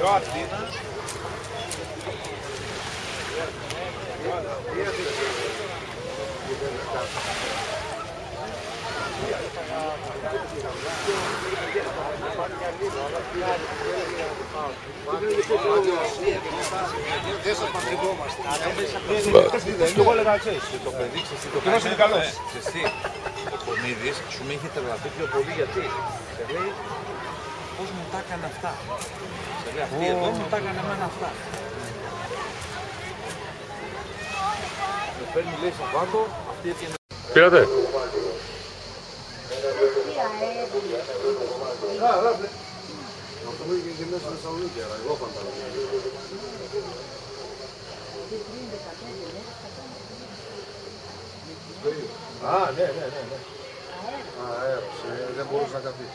Δεν σας παντρευόμαστε. Εγώ έλεγα ξέρεις, το παιδί ξέρεις, το παιδί είναι καλός. Ο Κομίδης σου με είχε τρελαθεί πιο πολύ γιατί σε λέει πώς μου τα έκανε αυτά. Σε λέει αυτή εδώ μου τα έκανε εμένα αυτά. Με παίρνει λέει Σαββάτο, αυτή έπιανε. Πήρατε. Αυτό μου είχε και μέσα στη Θεσσαλονίκη, αλλά εγώ φαντάζομαι. Α, ναι. Αέρος, δεν μπορούσε να καθίσει.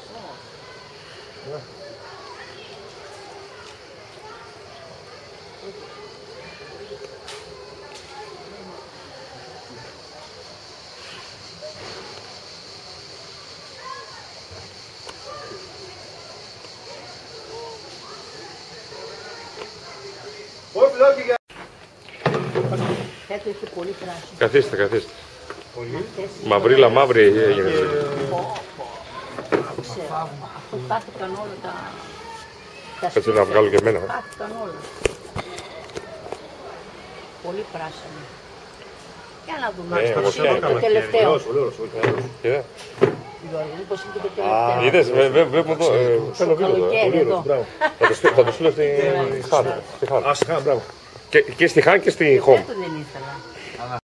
Καθίστε. Μαυρίλα μαύρη έγινε. Αυτό χάθηκαν όλα τα Έτσι να βγάλω και εμένα. χάθηκαν όλα. Πολύ πράσινο. Για να δούμε πώς είναι το τελευταίο. Μήπως είναι το τελευταίο. Είδες, βλέπουμε εδώ. Στο καλοκαίρι εδώ. Θα το στείλω στη Χάν. Α, στη Χάν, μπράβο. Και στη Χάν και στη Χόμ. Δεν ήθελα.